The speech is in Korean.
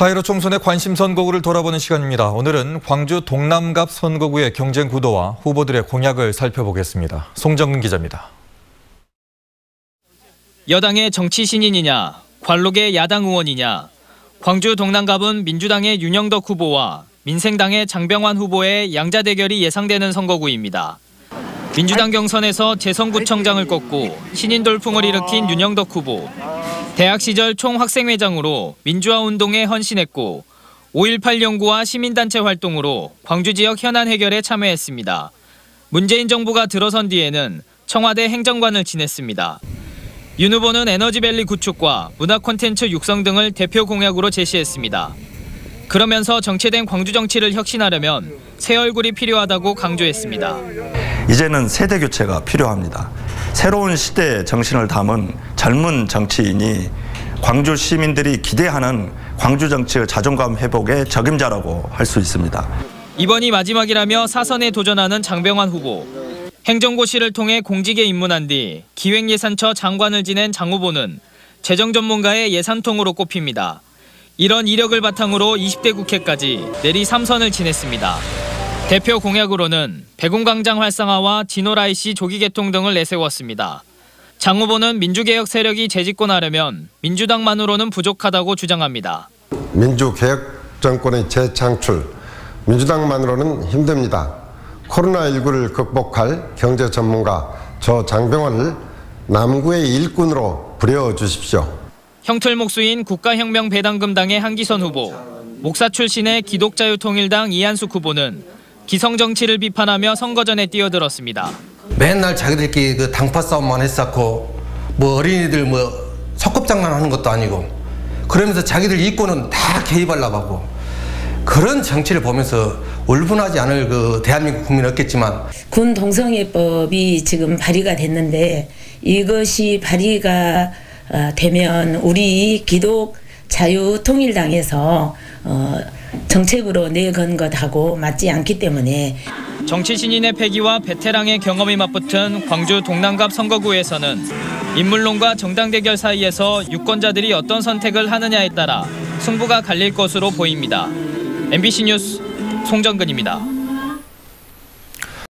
4.15 총선의 관심 선거구를 돌아보는 시간입니다. 오늘은 광주 동남갑 선거구의 경쟁 구도와 후보들의 공약을 살펴보겠습니다. 송정근 기자입니다. 여당의 정치 신인이냐, 관록의 야당 의원이냐. 광주 동남갑은 민주당의 윤영덕 후보와 민생당의 장병환 후보의 양자 대결이 예상되는 선거구입니다. 민주당 경선에서 재선구청장을 꺾고 신인 돌풍을 일으킨 윤영덕 후보. 대학 시절 총학생회장으로 민주화운동에 헌신했고 5.18 연구와 시민단체 활동으로 광주 지역 현안 해결에 참여했습니다. 문재인 정부가 들어선 뒤에는 청와대 행정관을 지냈습니다. 윤 후보는 에너지밸리 구축과 문화 콘텐츠 육성 등을 대표 공약으로 제시했습니다. 그러면서 정체된 광주 정치를 혁신하려면 새 얼굴이 필요하다고 강조했습니다. 이제는 세대 교체가 필요합니다. 새로운 시대의 정신을 담은 젊은 정치인이 광주 시민들이 기대하는 광주 정치의 자존감 회복의 적임자라고 할 수 있습니다. 이번이 마지막이라며 사선에 도전하는 장병환 후보. 행정고시를 통해 공직에 입문한 뒤 기획예산처 장관을 지낸 장 후보는 재정 전문가의 예산통으로 꼽힙니다. 이런 이력을 바탕으로 20대 국회까지 내리 3선을 지냈습니다. 대표 공약으로는 백운광장 활성화와 진호라이시 조기 개통 등을 내세웠습니다. 장 후보는 민주개혁 세력이 재집권하려면 민주당만으로는 부족하다고 주장합니다. 민주개혁 정권의 재창출, 민주당만으로는 힘듭니다. 코로나19를 극복할 경제 전문가 저 장병환을 남구의 일꾼으로 부려주십시오. 형틀목수인 국가혁명배당금당의 한기선 후보, 목사 출신의 기독자유통일당 이한숙 후보는 기성 정치를 비판하며 선거전에 뛰어들었습니다. 맨날 자기들끼리 그 당파 싸움만 했었고 어린이들 소꿉장난하는 것도 아니고 그러면서 자기들 이권은 다 개입하려고 하고 그런 정치를 보면서 울분하지 않을 그 대한민국 국민은 없겠지만 군 동성애법이 지금 발의가 됐는데 이것이 발의가 되면 우리 기독자유통일당에서 정책으로 내건 것하고 맞지 않기 때문에 정치 신인의 패기와 베테랑의 경험이 맞붙은 광주 동남갑 선거구에서는 인물론과 정당 대결 사이에서 유권자들이 어떤 선택을 하느냐에 따라 승부가 갈릴 것으로 보입니다. MBC 뉴스 송정근입니다.